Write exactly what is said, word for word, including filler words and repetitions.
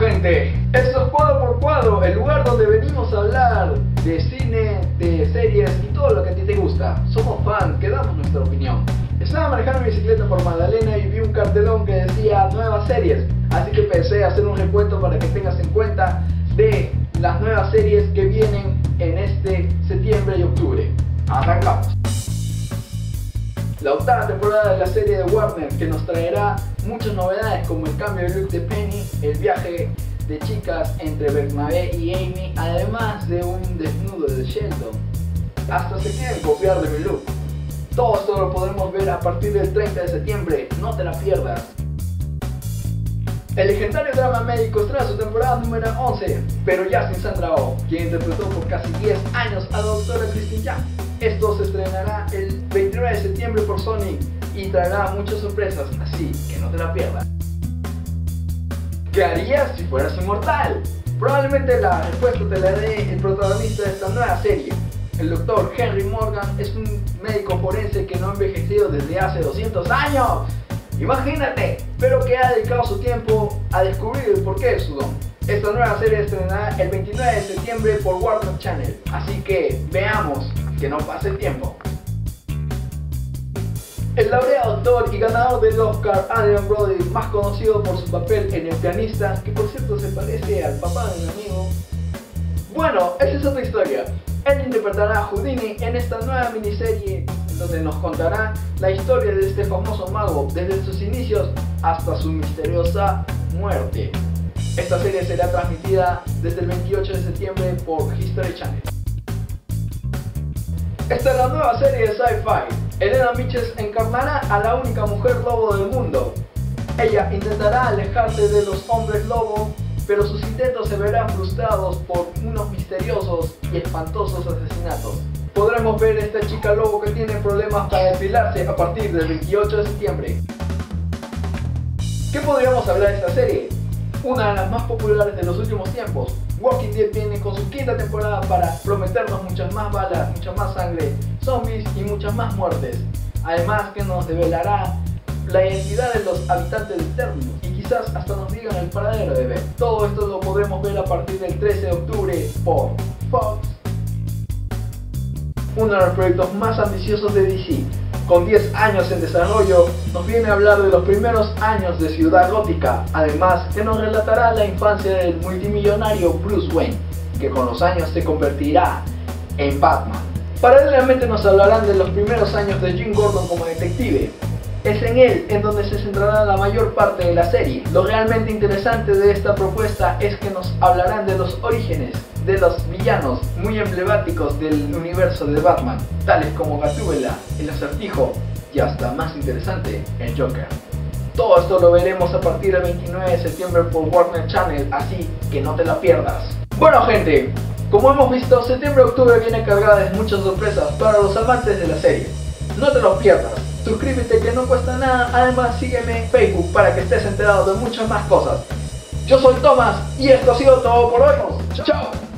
gente, esto es Cuadro por Cuadro, el lugar donde venimos a hablar de cine, de series y todo lo que a ti te gusta. Somos fans, que damos nuestra opinión. Estaba manejando mi bicicleta por Magdalena y vi un cartelón que decía nuevas series, así que pensé hacer un recuento para que tengas en cuenta de las nuevas series que vienen en este septiembre y octubre. Arrancamos. La octava temporada de la serie de Warner, que nos traerá muchas novedades como el cambio de look de Penny, el viaje de chicas entre Bernabé y Amy, además de un desnudo de Sheldon. Hasta se quieren copiar de mi look. Todo esto lo podremos ver a partir del treinta de septiembre, no te la pierdas. El legendario drama médico estrena su temporada número once, pero ya sin Sandra Oh, quien interpretó por casi diez años a la doctora Kristen Young. Esto se estrenará el veintinueve de septiembre por Sony y traerá muchas sorpresas, así que no te la pierdas. ¿Qué harías si fueras inmortal? Probablemente la respuesta te la dé el protagonista de esta nueva serie. El doctor Henry Morgan es un médico forense que no ha envejecido desde hace doscientos años. Imagínate, pero que ha dedicado su tiempo a descubrir el porqué de su don. Esta nueva serie estrenará el veintinueve de septiembre por Warner Channel, así que veamos que no pase el tiempo. El laureado actor y ganador del Oscar Adrien Brody, más conocido por su papel en El pianista, que por cierto se parece al papá de mi amigo. Bueno, esa es otra historia. Él interpretará a Houdini en esta nueva miniserie donde nos contará la historia de este famoso mago desde sus inicios hasta su misteriosa muerte. Esta serie será transmitida desde el veintiocho de septiembre por History Channel. Esta es la nueva serie de sci-fi. Elena Miches encarnará a la única mujer lobo del mundo. Ella intentará alejarse de los hombres lobo, pero sus intentos se verán frustrados por unos misteriosos y espantosos asesinatos. Podremos ver a esta chica lobo que tiene problemas para depilarse a partir del veintiocho de septiembre. ¿Qué podríamos hablar de esta serie? Una de las más populares de los últimos tiempos. Walking Dead viene con su quinta temporada para prometernos muchas más balas, mucha más sangre, zombies y muchas más muertes. Además que nos develará la identidad de los habitantes del Terminus y quizás hasta nos digan el paradero de Beth. Todo esto lo podremos ver a partir del trece de octubre por Fox. Uno de los proyectos más ambiciosos de D C, con diez años en desarrollo, nos viene a hablar de los primeros años de Ciudad Gótica, además que nos relatará la infancia del multimillonario Bruce Wayne, que con los años se convertirá en Batman. Paralelamente nos hablarán de los primeros años de Jim Gordon como detective. Es en él en donde se centrará la mayor parte de la serie. Lo realmente interesante de esta propuesta es que nos hablarán de los orígenes de los villanos muy emblemáticos del universo de Batman, tales como Gatúbela, el Acertijo y hasta más interesante, el Joker. Todo esto lo veremos a partir del veintinueve de septiembre por Warner Channel, así que no te la pierdas. Bueno gente, como hemos visto, septiembre-octubre viene cargada de muchas sorpresas para los amantes de la serie. No te los pierdas. Suscríbete que no cuesta nada, además sígueme en Facebook para que estés enterado de muchas más cosas. Yo soy Tomás y esto ha sido todo por hoy. ¡Chao!